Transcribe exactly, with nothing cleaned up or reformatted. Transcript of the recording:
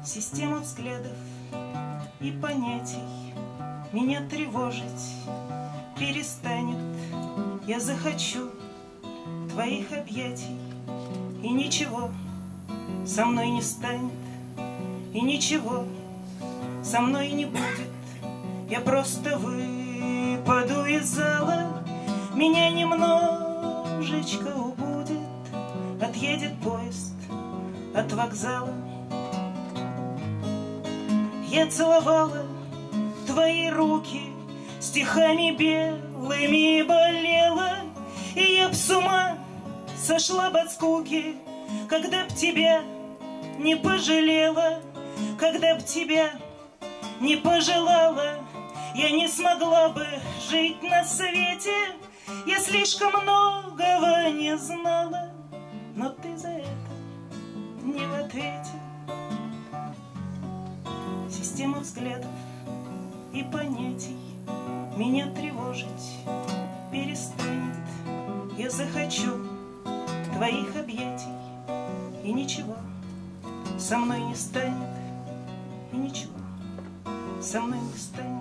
Система взглядов и понятий меня тревожить перестанет. Я захочу твоих объятий, и ничего со мной не станет, и ничего со мной не будет. Я просто выпаду из зала, меня немножечко убудет. Отъедет поезд от вокзала. Я целовала твои руки стихами белыми болела, и я б с ума сошла б от скуки, когда б тебя не пожалела, когда б тебя не пожелала. Я не смогла бы жить на свете, я слишком многого не знала, но ты за это не в ответе. Система взглядов и понятий меня тревожить перестанет. Я захочу твоих объятий, и ничего со мной не станет, и ничего со мной не станет.